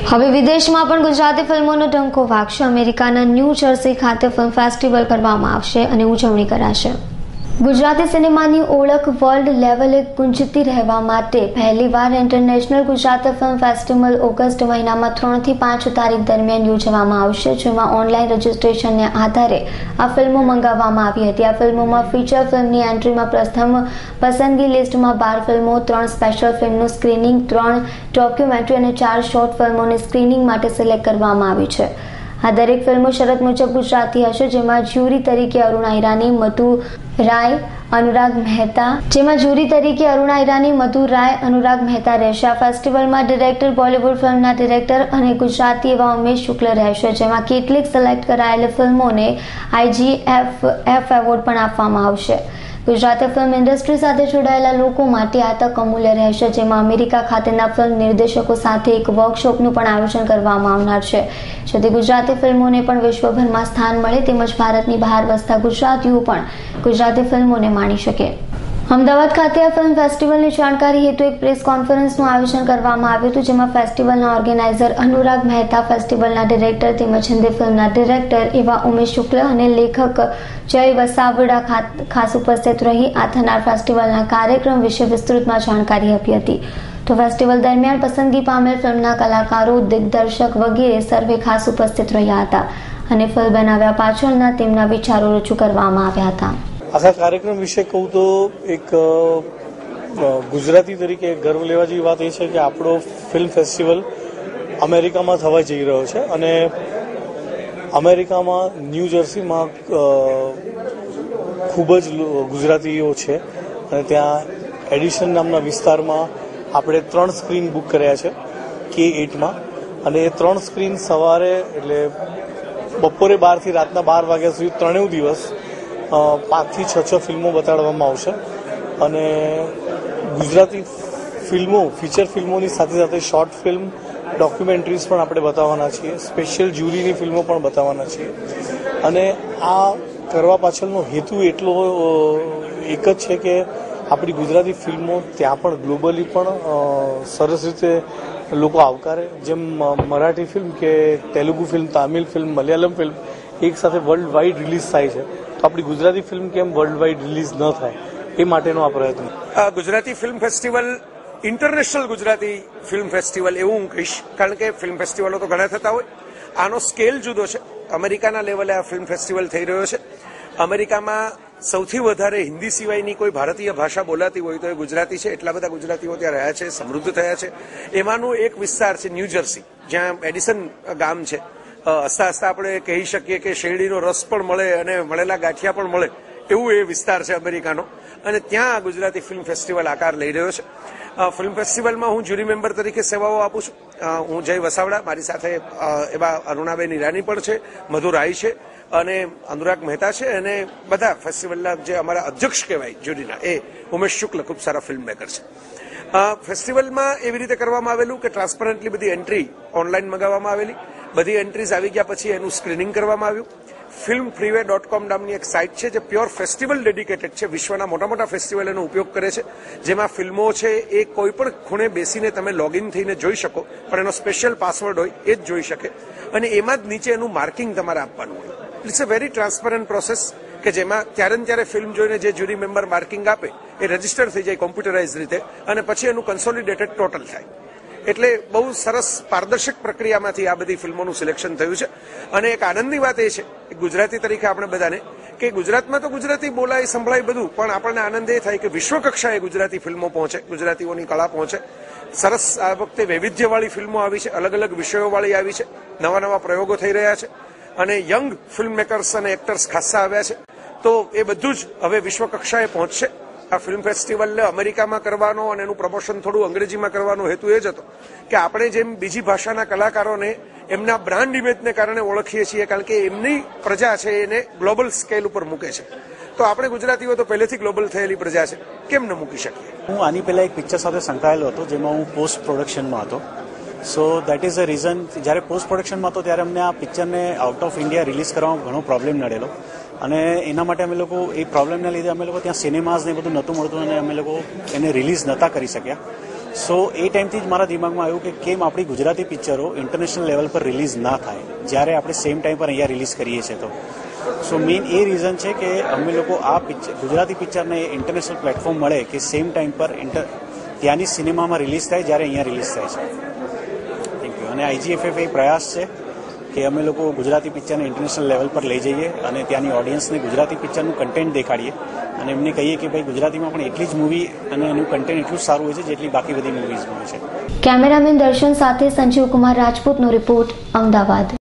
હવે વિદેશમાં પણ ગુજરાતી ફિલ્મોનો ડંકો વાગશે। અમેરિકાના ન્યૂ જર્સી ખાતે ફિલ્મ ફેસ્ટિવલ કરવામાં આવશે અને ઉજવણી કરાશે। ગુજરાતી સિનેમાની ઓળખ વર્લ્ડ લેવલે ગુંજતી રહેવા માટે પહેલીવાર international Gujarati film festival August મહિનામાં 3 થી 5 તારીખ દરમિયાન યોજવામાં આવશે, જેમાં ઓનલાઈન રજીસ્ટ્રેશનને આધારે આ ફિલ્મો મંગાવવામાં આવી હતી। આ ફિલ્મોમાં ફીચર ફિલ્મની એન્ટ્રીમાં પ્રથમ પસંદગી લિસ્ટમાં 12 ફિલ્મો, 3 સ્પેશિયલ ફિલ્મનું સ્ક્રીનિંગ, 3 ડોક્યુમેન્ટરી અને 4 શોર્ટ ફિલ્મોની સ્ક્રીનિંગ માટે સિલેક્ટ કરવામાં આવી છે। આ દરેક ફિલ્મો શરત મુજબ ગુજરાતી હશે, જેમાં જ્યુરી તરીકે અરુણા ઈરાની, મધુ રાય, અનુરાગ મહેતા રહેશે। આ ફેસ્ટિવલમાં ડિરેક્ટર બોલિવૂડ ફિલ્મના ડિરેક્ટર અને ગુજરાતી એવા ઉમેશ શુક્લ રહેશે, જેમાં કેટલીક સિલેક્ટ કરાયેલી ફિલ્મોને IGF એવોર્ડ પણ આપવામાં આવશે। ગુજરાતી ફિલ્મ ઇન્ડસ્ટ્રી સાથે જોડાયેલા લોકો માટે આ તક અમૂલ્ય રહેશે, જેમાં અમેરિકા ખાતેના ફિલ્મ નિર્દેશકો સાથે એક વર્કશોપનું પણ આયોજન કરવામાં આવનાર છે, જેથી ગુજરાતી ફિલ્મોને પણ વિશ્વભરમાં સ્થાન મળે તેમજ ભારતની બહાર વસતા ગુજરાતીઓ પણ ગુજરાતી ફિલ્મોને માણી શકે। અમદાવાદ ખાતે આ ફિલ્મ ફેસ્ટિવલની જાણકારી હેતુ એક પ્રેસ કોન્ફરન્સનું આયોજન કરવામાં આવ્યું હતું, જેમાં ફેસ્ટિવલના ઓર્ગેનાઇઝર અનુરાગ મહેતા, ફેસ્ટિવલના ડિરેક્ટર તેમજ હિન્દી ફિલ્મના ડિરેક્ટર એવા ઉમેશ શુક્લ અને લેખક જય વસાવડા ખાસ ઉપસ્થિત રહી આ થનાર ફેસ્ટિવલના કાર્યક્રમ વિશે વિસ્તૃતમાં જાણકારી આપી હતી। તો ફેસ્ટિવલ દરમિયાન પસંદગી પામેલ ફિલ્મના કલાકારો, દિગ્દર્શક વગેરે સર્વે ખાસ ઉપસ્થિત રહ્યા હતા અને ફિલ્મ બનાવ્યા પાછળના તેમના વિચારો રજૂ કરવામાં આવ્યા હતા। આખા કાર્યક્રમ વિશે કહું તો એક ગુજરાતી તરીકે ગર્વ લેવા જેવી વાત એ છે કે આપણો ફિલ્મ ફેસ્ટિવલ અમેરિકામાં થવા જઈ રહ્યો છે અને અમેરિકામાં ન્યૂ જર્સીમાં ખૂબ જ ગુજરાતીઓ છે અને ત્યાં એડિશન નામના વિસ્તારમાં આપણે 3 સ્ક્રીન બુક કર્યા છે K8માં અને એ 3 સ્ક્રીન સવારે એટલે બપોરે 12 થી રાતના 12 વાગ્યા સુધી 3 દિવસ 5 થી 6 ફિલ્મો બતાડવામાં આવશે અને ગુજરાતી ફિલ્મો, ફીચર ફિલ્મોની સાથે સાથે શોર્ટ ફિલ્મ, ડોક્યુમેન્ટરીઝ પણ આપણે બતાવવાના છીએ, સ્પેશિયલ જ્યુરીની ફિલ્મો પણ બતાવવાના છીએ અને આ કરવા પાછળનો હેતુ એટલો એક જ છે કે આપણી ગુજરાતી ફિલ્મો ત્યાં પણ ગ્લોબલી પણ સરસ રીતે લોકો આવકારે। જેમ મરાઠી ફિલ્મ કે Telugu film, Tamil film, Malayalam film એક સાથે વર્લ્ડ વાઇડ રિલીઝ થાય છે, તો આપણી ગુજરાતી ફિલ્મ કેમ વર્લ્ડ વાઇડ રિલીઝ ન થાય એ માટેનો આ પ્રયત્ન। Gujarati film festival international Gujarati film festival એવું હું કહીશ, કારણ કે ફિલ્મ ફેસ્ટિવલો તો ઘણા થતા હોય, આનો સ્કેલ જુદો છે। અમેરિકાના લેવલે આ ફિલ્મ ફેસ્ટિવલ થઈ રહ્યો છે। અમેરિકામાં સૌથી વધારે હિન્દી સિવાયની કોઈ ભારતીય ભાષા બોલાતી હોય તો એ ગુજરાતી છે। એટલા બધા ગુજરાતીઓ ત્યાં રહ્યા છે, સમૃદ્ધ થયા છે। એમાંનું એક વિસ્તાર છે ન્યૂ જર્સી, જ્યાં એડિસન ગામ છે। હસતા હસતા આપણે કહી શકીએ કે શેરડીનો રસ પણ મળે અને મળેલા ગાંઠિયા પણ મળે એવું એ વિસ્તાર છે અમેરિકાનો, અને ત્યાં ગુજરાતી ફિલ્મ ફેસ્ટિવલ આકાર લઈ રહ્યો છે। ફિલ્મ ફેસ્ટિવલમાં હું જ્યુરી મેમ્બર તરીકે સેવાઓ આપું છું। હું જય વસાવડા, મારી સાથે એવા અરુણાબેન ઈરાની પણ છે, મધુ રાય છે અને અનુરાગ મહેતા છે, અને બધા ફેસ્ટિવલના જે અમારા અધ્યક્ષ કહેવાય જ્યુરીના એ ઉમેશ શુક્લ ખૂબ સારા ફિલ્મ મેકર છે। ફેસ્ટિવલમાં એવી રીતે કરવામાં આવેલું કે ટ્રાન્સપરન્ટલી બધી એન્ટ્રી ઓનલાઈન મંગાવવામાં આવેલી, બધી એન્ટ્રીઝ આવી ગયા પછી એનું સ્ક્રીનિંગ કરવામાં આવ્યું। filmfreeway.com નામની એક સાઇટ છે જે પ્યોર ફેસ્ટિવલ ડેડિકેટેડ છે, વિશ્વના મોટા મોટા ફેસ્ટિવલ એનો ઉપયોગ કરે છે, જેમાં ફિલ્મો છે એ કોઈ પણ ખૂણે બેસીને તમે લોગિન થઈને જોઈ શકો, પણ એનો સ્પેશિયલ પાસવર્ડ હોય એ જ જોઈ શકે અને એમાં જ નીચે એનું માર્કિંગ તમારે આપવાનું હોય। It's a very transparent process કે જેમાં ત્યારે ને ત્યારે ફિલ્મ જોઈને જે જ્યુરી મેમ્બર માર્કિંગ આપે એ રજીસ્ટર થઈ જાય કોમ્પ્યુટરાઇઝ રીતે અને પછી એનું કન્સોલિડેટેડ ટોટલ થાય। એટલે બહુ સરસ પારદર્શક પ્રક્રિયામાંથી આ બધી ફિલ્મોનું સિલેક્શન થયું છે અને એક આનંદની વાત એ છે ગુજરાતી તરીકે આપણે બધાને કે ગુજરાતમાં તો ગુજરાતી બોલાય, સંભળાય બધું, પણ આપણને આનંદ એ થાય કે વિશ્વકક્ષાએ ગુજરાતી ફિલ્મો પહોંચે, ગુજરાતીઓની કળા પહોંચે। સરસ આ વખતે વૈવિધ્યવાળી ફિલ્મો આવી છે, અલગ અલગ વિષયોવાળી આવી છે, નવા નવા પ્રયોગો થઈ રહ્યા છે અને યંગ ફિલ્મ મેકર્સ અને એક્ટર્સ ખાસ્સા આવ્યા છે, તો એ બધું જ હવે વિશ્વકક્ષાએ પહોંચશે। આ ફિલ્મ ફેસ્ટિવલ અમેરિકામાં કરવાનો અને એનું પ્રમોશન થોડું અંગ્રેજીમાં કરવાનો હેતુ એ જ હતો કે આપણે જેમ બીજી ભાષાના કલાકારોને એમના બ્રાન્ડ ઇમેજને કારણે ઓળખીએ છીએ, કારણ કે એમની પ્રજા છે એને ગ્લોબલ સ્કેલ ઉપર મૂકે છે, તો આપણે ગુજરાતીઓ તો પહેલેથી ગ્લોબલ થયેલી પ્રજા છે, કેમ ન મૂકી શકીએ। હું આની પહેલા એક પિક્ચર સાથે સંકળાયેલો હતો જેમાં હું પોસ્ટ પ્રોડક્શનમાં હતો, so that is a reason જ્યારે પોસ્ટ પ્રોડક્શનમાં હતો ત્યારે અમને આ પિક્ચરને આઉટ ઓફ ઇન્ડિયા રિલીઝ કરવામાં ઘણો પ્રોબ્લેમ નડેલો અને એના માટે અમે લોકો એ પ્રોબ્લેમના લીધે અમે લોકો ત્યાં સિનેમાઝ ને બધું નહોતું મળતું અને અમે લોકો એને રિલીઝ નહોતા કરી શક્યા। સો એ ટાઈમથી જ મારા દિમાગમાં આવ્યું કે કેમ આપણી ગુજરાતી પિક્ચરો ઇન્ટરનેશનલ લેવલ પર રિલીઝ ના થાય જ્યારે આપણે સેમ ટાઈમ પર અહીંયા રિલીઝ કરીએ છીએ તો. સો મેઇન એ રીઝન છે કે અમે લોકો આ ગુજરાતી પિક્ચરને ઇન્ટરનેશનલ પ્લેટફોર્મ મળે કે સેમ ટાઈમ પર ત્યાંની સિનેમામાં રિલીઝ થાય જ્યારે અહીંયા રિલીઝ થાય છે. Thank you. અને IGFF એ પ્રયાસ છે કે અમે લોકો ગુજરાતી પિક્ચરને ઇન્ટરનેશનલ લેવલ પર લઈ જઈએ અને ત્યાંની ઓડિયન્સને ગુજરાતી પિક્ચરનું કન્ટેન્ટ દેખાડીએ અને એમને કહીએ કે ભાઈ ગુજરાતીમાં પણ એટલી જ મૂવી અને એનું કન્ટેન્ટ એટલું સારું હોય છે જેટલી બાકી બધી મૂવીઝમાં હોય છે. કેમેરામેન દર્શન સાથે સંજીવ કુમાર રાજપૂતનો રિપોર્ટ, અમદાવાદ.